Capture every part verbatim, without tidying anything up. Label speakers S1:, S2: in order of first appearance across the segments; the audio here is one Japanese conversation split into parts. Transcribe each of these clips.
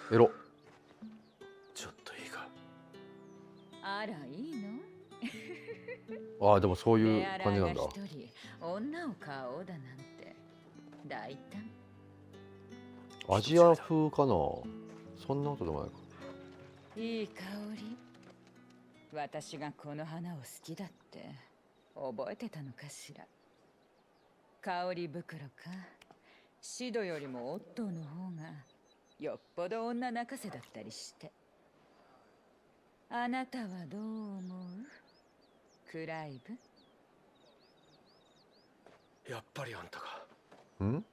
S1: エロ。
S2: ちょっといいか。
S3: あらいいの？
S1: ああでもそういう感じなんだ。
S3: 一人女を買おうだなんて大胆。
S1: アジア風かな。そんなことでもないか。
S3: いい香り。私がこの花を好きだって覚えてたのかしら。香り袋か。シドよりもオットーの方がよっぽど女泣かせだったりして。あなたはどう思う？クライブ。
S2: やっぱりあんたか。
S1: ん？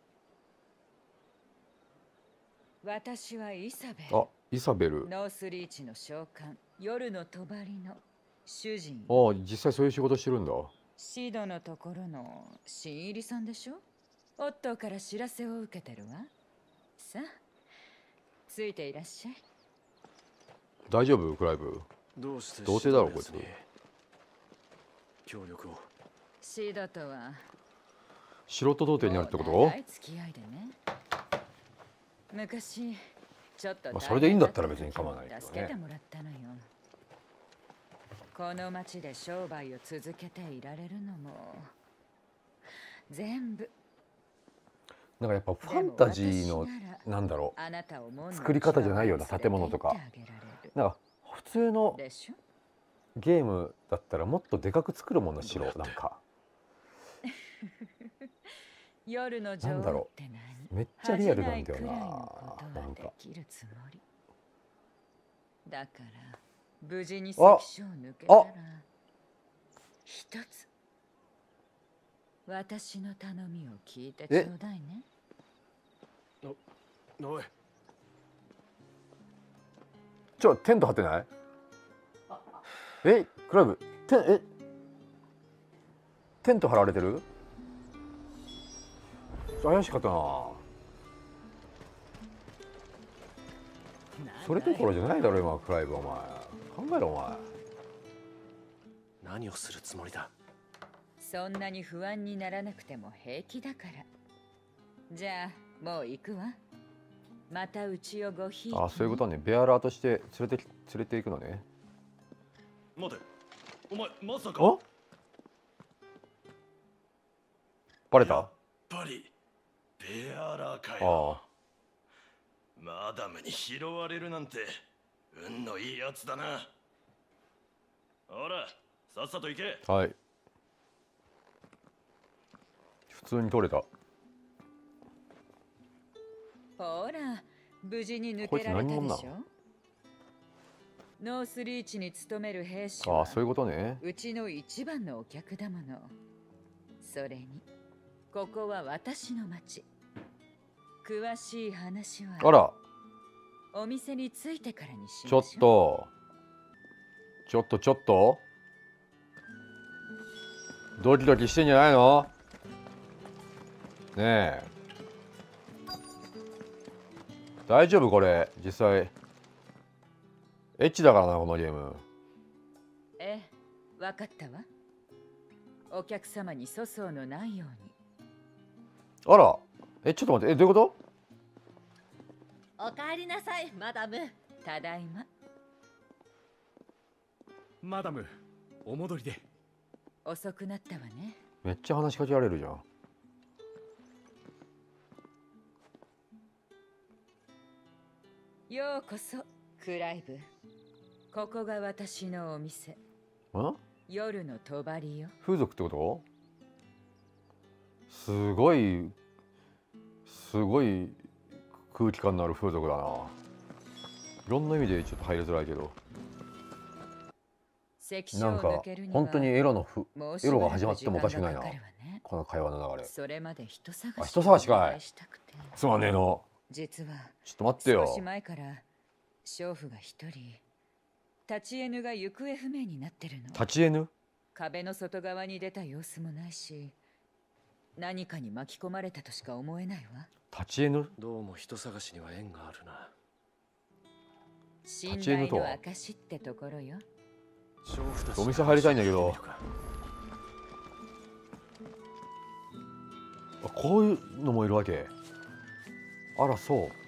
S3: 私はイサベル。
S1: あ、イサベル。
S3: ノースリーチの召喚、夜の帳の主人。
S1: ああ、実際そういう仕事してるんだ。
S3: シドのところの新入りさんでしょ。オットーから知らせを受けてるわ。さあ、ついていらっしゃい。
S1: 大丈夫クライブ？
S2: どうして
S1: 童貞だろこいつ。
S2: 協力を。
S3: シドとは
S1: 素人童貞になるってこと？
S3: 長い付き合いでね。昔ちょっと、
S1: まあそれでいいんだったら別に構わないけどね。
S3: 助けてもらったのよ。この町で商売を続けていられるのも全部。
S1: なんかやっぱファンタジーのなんだろう作り方じゃないような建物とか、なんか普通のゲームだったらもっとでかく作るもんな城なんか。
S3: 夜の
S1: なんだろう、めっちゃリアルなんだよな。なんか
S3: だから無事に関所を抜けたら一つ私の頼みを聞いてちょうだいね。
S2: お、おい。
S1: ちょ、テント張ってない？え、クラブ、テン、え、テント張られてる？怪しかったな。それどころじゃないだろ今クライブ。お前考えろお前。
S2: 何をするつもりだ？
S3: そんなに不安にならなくても平気だから。じゃあもう行くわ。またうちをごひいきに。
S1: あ、そういうことね。ベアラーとして連れて連れて行くのね。
S2: 待て、お前まさか。
S1: あ、バレた？
S2: やっぱりベアラーかよ。
S1: ああ、
S2: マダムに拾われるなんて運のいいやつだな。ほらさっさと行け。
S1: はい、普通に取れた。
S3: ほら無事に抜けられたでしょ。ノースリーチに勤める兵士は
S1: ああ、そういうことね。
S3: うちの一番のお客だもの。それにここは私の町。詳しい話は
S1: あら、
S3: お店に着いてからにしまし
S1: ちょっとちょっとちょっとドキドキしてんじゃないの？ねえ、大丈夫これ？実際エッチだからなこのゲーム。
S3: ええ、わかったわ。お客様に粗相のないように。
S1: あら、え、ちょっと待って、え、どういうこと？
S3: おかえりなさいマダム。ただいま。
S4: マダム、お戻りで。
S3: 遅くなったわね。
S1: めっちゃ話しかけられるじゃん。
S3: ようこそクライブ。ここが私のお店。
S1: ん？
S3: 夜の帳よ。
S1: 風俗ってこと？すごいすごい空気感のある風俗だな。いろんな意味でちょっと入りづらいけど、なんか本当にエロのふエロが始まってもおかしくないな、この会話の流れ。
S3: それまで人探し。
S1: あ、人探しかい。すまねえの。
S3: 実は
S1: ちょっと待ってよ。
S3: 少し前から娼婦が一人、立ちエヌが行方不明になってるの。
S1: 立ちエヌ？
S3: 壁の外側に出た様子もないし、何かに巻き込まれたとしか思えないわ。
S1: 立ちエヌ？
S2: どうも人探しには縁があるな。
S3: 信頼の証ってところよ。
S1: お店入りたいんだけど。あ、こういうのもいるわけ。あらそう。